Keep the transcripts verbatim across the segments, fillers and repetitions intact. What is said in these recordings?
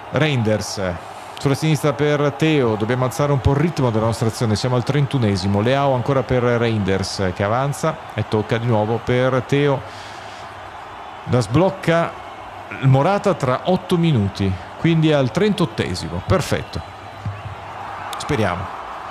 Reinders sulla sinistra per Theo. Dobbiamo alzare un po' il ritmo della nostra azione. Siamo al trentunesimo. Leao ancora per Reinders che avanza e tocca di nuovo per Theo. La sblocca Morata tra otto minuti, quindi al trentottesimo. Perfetto, speriamo.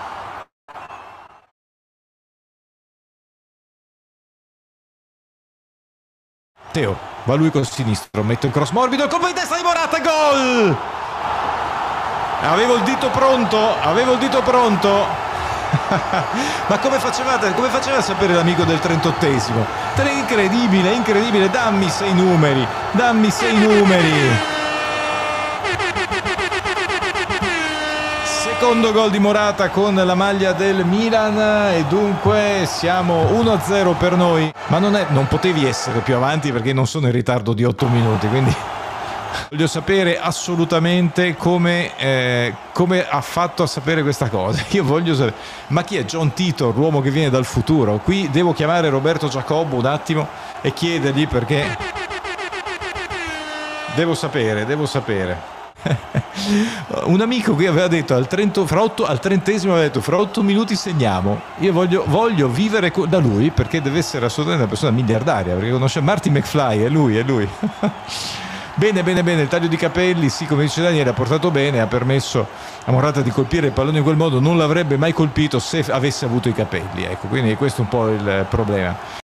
Theo va lui col sinistro, mette un cross morbido, colpo di testa di Morata, gol! Avevo il dito pronto, avevo il dito pronto. Ma come facevate, come faceva a sapere l'amico del trentottesimo? Incredibile, incredibile, dammi sei numeri, dammi sei numeri. Secondo gol di Morata con la maglia del Milan e dunque siamo uno a zero per noi. Ma non, è, non potevi essere più avanti perché non sono in ritardo di otto minuti, quindi voglio sapere assolutamente come, eh, come ha fatto a sapere questa cosa. Io voglio sapere, ma chi è John Titor, l'uomo che viene dal futuro? Qui devo chiamare Roberto Giacobbo un attimo e chiedergli, perché devo sapere, devo sapere. Un amico qui aveva detto al, trenta, fra otto, al trentesimo aveva detto fra otto minuti segniamo. Io voglio, voglio vivere da lui, perché deve essere assolutamente una persona miliardaria, perché conosce Marty McFly, è lui, è lui. Bene, bene, bene, il taglio di capelli, sì, come dice Daniele, ha portato bene, ha permesso a Morata di colpire il pallone in quel modo, non l'avrebbe mai colpito se avesse avuto i capelli, ecco, quindi questo è un po' il problema.